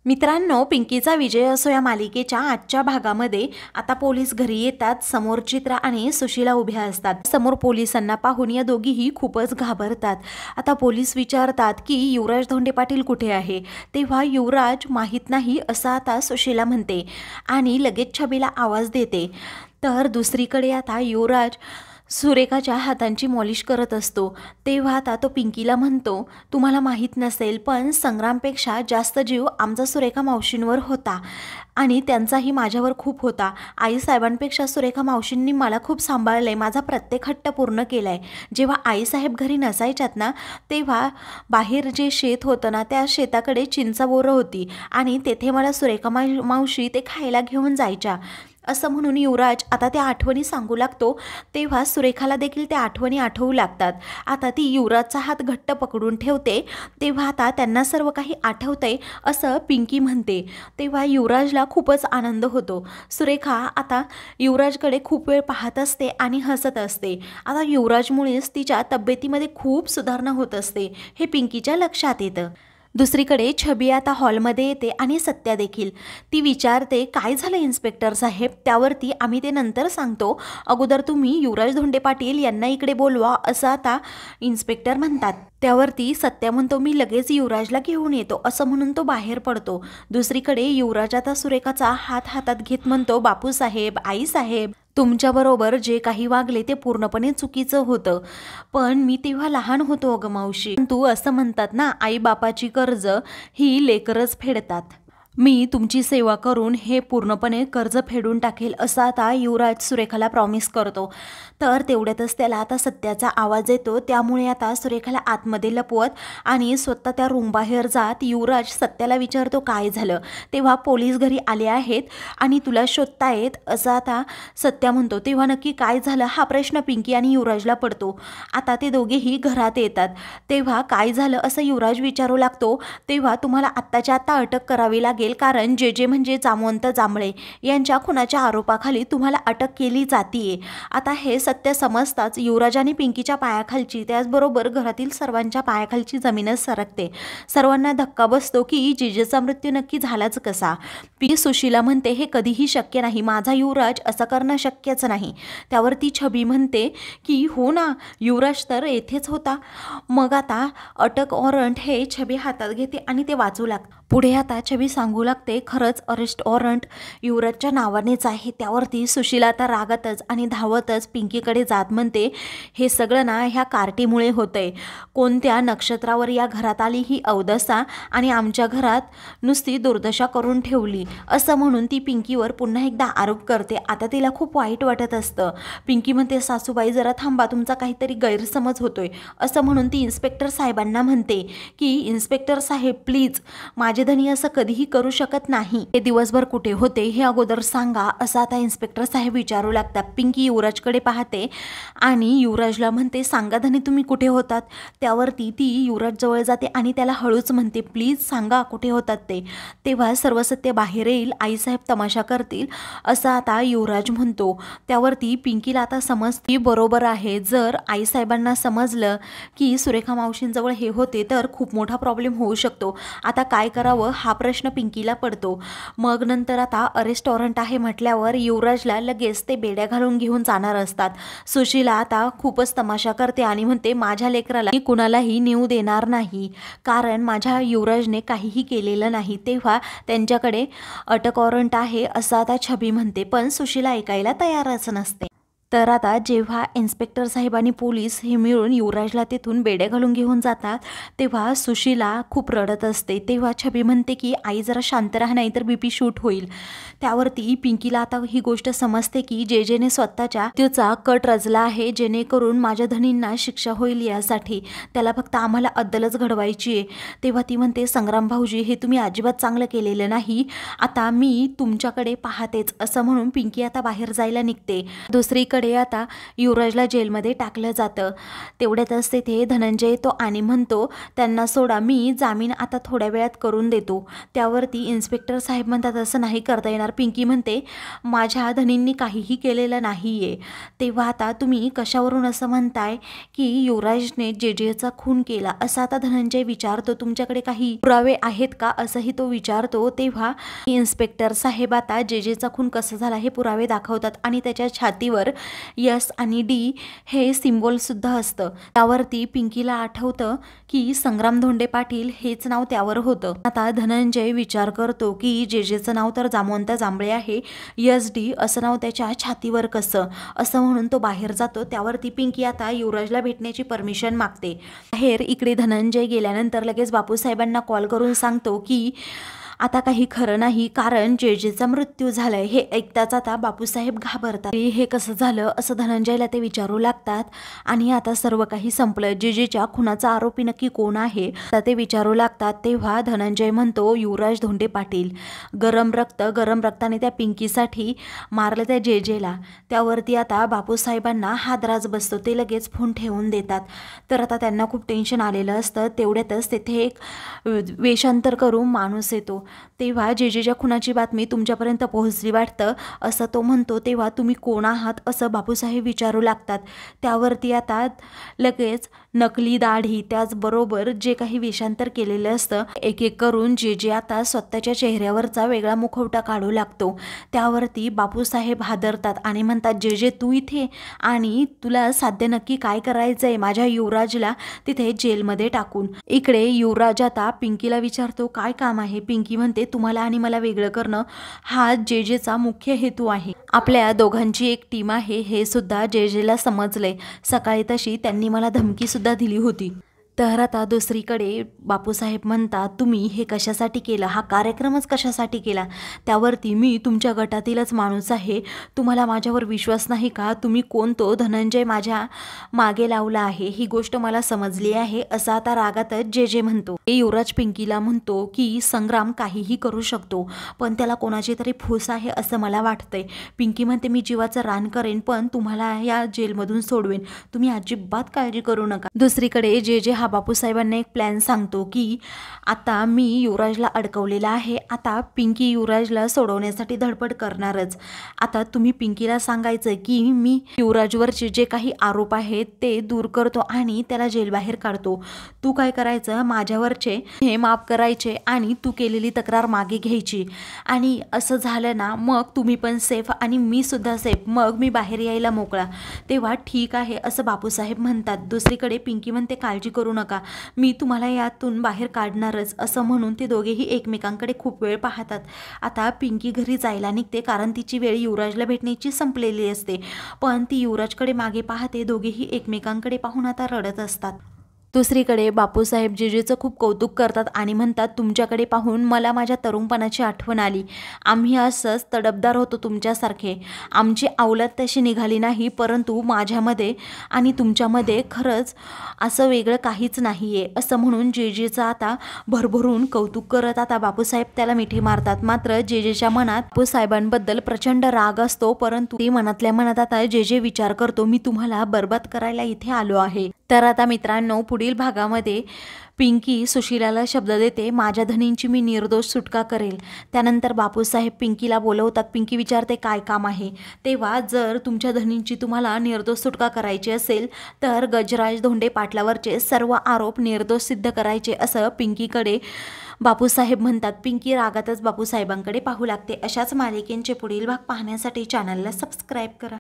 मित्रांनो, पिंकीचा विजय असो या मालिकेच्या आजच्या भागामध्ये आता पोलीस घरी येतात. समोर चित्रा आणि सुशीला उभ्या असतात. समोर पोलिसांना पाहून या दोघीही खूपच घाबरतात. आता पोलीस विचारतात की युवराज धोंडे पाटील कुठे आहे. तेव्हा युवराज माहीत नाही असं आता सुशीला म्हणते आणि लगेच छबीला आवाज देते. तर दुसरीकडे आता युवराज सुरेखाच्या हातांची मॉलिश करत असतो. तेव्हा आता तो पिंकीला म्हणतो, तुम्हाला माहीत नसेल पण संग्रामपेक्षा जास्त जीव आमचा सुरेखा मावशींवर होता आणि त्यांचाही माझ्यावर खूप होता. आईसाहेबांपेक्षा सुरेखा मावशींनी मला खूप सांभाळलंय, माझा प्रत्येक हट्ट पूर्ण केलाय. जेव्हा आईसाहेब घरी नसायच्यात ना, तेव्हा बाहेर जे शेत होतं ना, त्या शेताकडे चिंचाबोरं होती आणि तेथे मला सुरेखा मावशी ते खायला घेऊन जायच्या. असं म्हणून युवराज आता त्या आठवणी सांगू लागतो. तेव्हा सुरेखाला देखील त्या आठवणी आठवू लागतात. आता ती युवराजचा हात घट्ट पकडून ठेवते. तेव्हा आता त्यांना सर्व काही आठवतंय असं पिंकी म्हणते. तेव्हा युवराजला खूपच आनंद होतो. सुरेखा आता युवराजकडे खूप वेळ पाहत असते आणि हसत असते. आता युवराजमुळेच तिच्या तब्येतीमध्ये खूप सुधारणा होत असते हे पिंकीच्या लक्षात येतं. दुसरीकडे छबी आता हॉलमध्ये येते आणि सत्या देखील. ती विचारते, काय झालं इन्स्पेक्टर साहेब. त्यावरती आम्ही ते नंतर सांगतो, अगोदर तुम्ही युवराज धोंडे पाटील यांना इकडे बोलवा असं आता इन्स्पेक्टर म्हणतात. त्यावरती सत्या म्हणतो, मी लगेच युवराजला घेऊन येतो असं म्हणून तो बाहेर पडतो. दुसरीकडे युवराज आता सुरेखाचा हात हातात घेत म्हणतो, बापूसाहेब, आईसाहेब, तुमच्याबरोबर जे काही वागले ते पूर्णपणे चुकीचं होतं. पण मी तेव्हा लहान होतो अगं मावशी. तू असं म्हणतात ना, आई बापाची कर्ज ही लेकरच फेडतात. मी तुमची सेवा करून हे पूर्णपणे कर्ज फेडून टाकेल असं आता युवराज सुरेखाला प्रॉमिस करतो. तर तेवढ्यातच त्याला आता सत्याचा आवाज येतो. त्यामुळे आता सुरेखाला आतमध्ये लपवत आणि स्वतः त्या रूमबाहेर जात युवराज सत्याला विचारतो, काय झालं. तेव्हा पोलीस घरी आले आहेत आणि तुला शोधतायत असं आता सत्या म्हणतो. तेव्हा नक्की काय झालं हा प्रश्न पिंकी आणि युवराजला पडतो. आता ते दोघेही घरात येतात. तेव्हा काय झालं असं युवराज विचारू लागतो. तेव्हा तुम्हाला आत्ताच्या आत्ता अटक करावी लागेल, कारण जे म्हणजे जामवंत जांभळे यांच्या खुनाच्या आरोपाखाली तुम्हाला अटक केली जातीये. आता हे सत्य समजताच युवराज आणि पिंकीच्या पायाखालची, त्याचबरोबर घरातील सर्वांच्या पायाखालची जमीनच सरकते. सर्वांना धक्का बसतो की जेजेचा मृत्यू नक्की झालाच कसा. पी सुशीला म्हणते, हे कधीही शक्य नाही, माझा युवराज असं करणं शक्यच नाही. त्यावरती छबी म्हणते की हो ना, युवराज तर येथेच होता. मग आता अटक वॉरंट हे छबी हातात घेते आणि ते वाचू लागते. पुढे आता छबी सांगू लागते, खरंच अरेस्ट वॉरंट युवराजच्या नावानेच आहे. त्यावरती सुशीला आता रागातच आणि धावतच पिंकीकडे जात म्हणते, हे सगळं ना ह्या कार्टीमुळे होतंय. कोणत्या नक्षत्रावर या घरात आली ही अवदसा आणि आमच्या घरात नुसती दुर्दशा करून ठेवली असं म्हणून ती पिंकीवर पुन्हा एकदा आरोप करते. आता तिला खूप वाईट वाटत असतं. पिंकी म्हणते, सासूबाई जरा थांबा, तुमचा काहीतरी गैरसमज होतोय असं म्हणून ती इन्स्पेक्टर साहेबांना म्हणते की इन्स्पेक्टर साहेब प्लीज, माझे धनी असं कधीही करू शकत नाही. हे दिवसभर कुठे होते हे अगोदर सांगा असं आता इन्स्पेक्टर साहेब विचारू लागतात. पिंकी युवराजकडे पाहते आणि युवराजला म्हणते, सांगा धनी तुम्ही कुठे होतात. त्यावरती ती युवराज जवळ जाते आणि त्याला हळूच म्हणते, प्लीज सांगा कुठे होतात ते. तेव्हा सर्व सत्य बाहेर येईल, आईसाहेब तमाशा करतील असं आता युवराज म्हणतो. त्यावरती पिंकीला आता समजते बरोबर आहे, जर आईसाहेबांना समजलं की सुरेखा मावशींजवळ हे होते तर खूप मोठा प्रॉब्लेम होऊ शकतो. आता काय करावं हा प्रश्न पिंकीला पडतो. मग नंतर आता अरेस्ट वॉरंट आहे म्हटल्यावर युवराजला लगेच ते बेड्या घालून घेऊन जाणार असतात. सुशीला आता खूपच तमाशा करते आणि म्हणते, माझ्या लेकराला मी कुणालाही नेऊ देणार नाही, कारण माझ्या युवराजने काहीही केलेलं नाही. तेव्हा त्यांच्याकडे अटक वॉरंट आहे असं आता छबी म्हणते, पण सुशीला ऐकायला तयारच नसते. तर आता जेव्हा इन्स्पेक्टर साहेब आणि पोलीस हे मिळून युवराजला तिथून बेड्या घालून घेऊन जातात तेव्हा सुशीला खूप रडत असते. तेव्हा छबी म्हणते की आई जरा शांत राहा, नाही तर BP शूट होईल. त्यावरती पिंकीला आता ही गोष्ट समजते की जेजेने स्वतःच्या मृत्यूचा कट रचला आहे, जेणेकरून माझ्या धनींना शिक्षा होईल. यासाठी त्याला फक्त आम्हाला अद्दलच घडवायची आहे. तेव्हा ती म्हणते, संग्राम भाऊजी हे तुम्ही अजिबात चांगलं केलेलं नाही, आता मी तुमच्याकडे पाहतेच असं म्हणून पिंकी आता बाहेर जायला निघते. दुसरीकडे दुसरीकडे आता युवराजला जेलमध्ये टाकलं जातं। तेवढ्यातच तेथे धनंजय येतो आणि म्हणतो त्यांना सोडा, मी जामीन आता थोड्या वेळात करून देतो। त्यावरती इन्स्पेक्टर साहेब म्हणतात असं नाही करता येणार। पिंकी म्हणते माझ्या धनींनी काहीही केलेलं नाहीये। तेव्हा आता तुम्ही कशावरून असं म्हणताय की युवराजने जेजेचा खून केला, असं आता धनंजय विचारतो। तुमच्याकडे काही पुरावे आहेत का असंही तो विचारतो। तेव्हा इन्स्पेक्टर साहेब आता जेजेचा खून कसा झाला हे पुरावे दाखवतात आणि त्याच्या छातीवर एस आणि डी हे सिम्बॉल सुद्धा असतं। त्यावरती पिंकीला आठवतं की संग्राम धोंडे पाटील हेच नाव त्यावर होतं। आता धनंजय विचार करतो की जेजेचं नाव तर जामवंत जांभळे आहे, एस डी असं नाव त्याच्या छातीवर कसं, असं म्हणून तो बाहेर जातो। त्यावरती पिंकी आता युवराजला भेटण्याची परमिशन मागते। बाहेर इकडे धनंजय गेल्यानंतर लगेच बापूसाहेबांना कॉल करून सांगतो की आता काही खरं नाही, कारण जेजेचा मृत्यू झालाय। हे ऐकताच आता बापूसाहेब घाबरतात। हे कसं झालं असं धनंजयला ते विचारू लागतात आणि आता सर्व काही संपलं। जेजेच्या खुनाचा आरोपी नक्की कोण आहे तर ते विचारू लागतात। तेव्हा धनंजय म्हणतो युवराज धोंडे पाटील। गरम रक्ताने त्या पिंकीसाठी मारलं त्या जेजेला। त्यावरती आता बापूसाहेबांना हादराच बसतो। ते लगेच फोन ठेवून देतात। तर आता त्यांना खूप टेन्शन आलेलं असतं। तेवढ्यातच तेथे एक वेषांतर करून माणूस येतो। तेव्हा जेजेच्या खुनाची बातमी तुमच्यापर्यंत पोहोचली वाटतं असं तो म्हणतो। तेव्हा तुम्ही कोण आहात असं बापूसाहेब विचारू लागतात। त्यावरती आता लगेच नकली दाढी त्याचबरोबर जे काही वेषांतर केलेलं असतं एक एक करून जेजे आता स्वतःच्या चेहऱ्यावरचा वेगळा मुखवटा काढू लागतो। त्यावरती बापूसाहेब हादरतात आणि म्हणतात जेजे तू इथे, आणि तुला साध्य नक्की काय करायचंय माझ्या युवराजला तिथे जेलमध्ये टाकून। इकडे युवराज आता पिंकीला विचारतो काय काम आहे। पिंकी म्हणते तुम्हाला आणि मला वेगळं करणं हा जेजेचा मुख्य हेतू आहे। आपल्या दोघांची एक टीम आहे हे सुद्धा जेजेला समजलंय। सकाळी तशी त्यांनी मला धमकी सुद्धा दिली होती। तर आता दुसरीकडे बापूसाहेब म्हणतात तुम्ही हे कशासाठी केलं, हा कार्यक्रमच कशासाठी केला। त्यावरती मी तुमच्या गटातीलच माणूस आहे, तुम्हाला माझ्यावर विश्वास नाही का, तुम्ही कोण तो धनंजय माझ्या मागे लावला आहे ही गोष्ट मला समजली आहे, असं आता रागातच जेजे म्हणतो। युवराज पिंकीला म्हणतो की संग्राम काहीही करू शकतो पण त्याला कोणाची तरी फूस आहे असं मला वाटतंय। पिंकी म्हणते मी जीवाचं रान करेन पण तुम्हाला या जेलमधून सोडवेन, तुम्ही अजिबात काळजी करू नका। दुसरीकडे जेजे हा बापूसाहेबांना एक प्लॅन सांगतो की आता मी युवराजला अडकवलेला आहे, आता पिंकी युवराजला सोडवण्यासाठी धडपड करणारच। आता तुम्ही पिंकीला सांगायचं की मी युवराजवरचे जे काही आरोप आहेत ते दूर करतो आणि त्याला जेलबाहेर काढतो। तू काय करायचं माझ्यावरचे हे माफ करायचे आणि तू केलेली तक्रार मागे घ्यायची, आणि असं झालं ना मग तुम्ही पण सेफ आणि मी सुद्धा सेफ, मग मी बाहेर यायला मोकळा। तेव्हा ठीक आहे असं बापूसाहेब म्हणतात। दुसरीकडे पिंकी म्हणते काळजी करू नका, मी तुम्हाला यातून बाहेर काढणारच, असं म्हणून ते दोघेही एकमेकांकडे खूप वेळ पाहतात। आता पिंकी घरी जायला निघते कारण तिची वेळ युवराजला भेटण्याची संपलेली असते, पण ती युवराजकडे मागे पाहते। दोघेही एकमेकांकडे पाहून आता रडत असतात। दुसरीकडे बापूसाहेब जेजेचं खूप कौतुक करतात आणि म्हणतात तुमच्याकडे पाहून मला माझ्या तरुणपणाची आठवण आली, आम्ही असंच तडफदार होतो तुमच्यासारखे, आमची अवलाद तशी निघाली नाही, परंतु माझ्यामध्ये आणि तुमच्यामध्ये खरंच असं वेगळं काहीच नाहीये, असं म्हणून जेजेचं आता भरभरून कौतुक करत आता बापूसाहेब त्याला मिठी मारतात। मात्र जेजेच्या मनात बापूसाहेबांबद्दल प्रचंड राग असतो, परंतु ते मनातल्या मनात आता जेजे विचार करतो मी तुम्हाला बरबाद करायला इथे आलो आहे। तर आता मित्रांनो पुढील भागामध्ये पिंकी सुशिलाला शब्द देते माझ्या धनींची मी निर्दोष सुटका करेल। त्यानंतर बापूसाहेब पिंकीला बोलवतात। पिंकी विचारते काय काम आहे। तेव्हा जर तुमच्या धनींची तुम्हाला निर्दोष सुटका करायची असेल तर गजराज धोंडे पाटलावरचे सर्व आरोप निर्दोष सिद्ध करायचे, असं पिंकीकडे बापूसाहेब म्हणतात। पिंकी रागातच बापूसाहेबांकडे पाहू लागते। अशाच मालिकेंचे पुढील भाग पाहण्यासाठी चॅनलला सबस्क्राईब करा।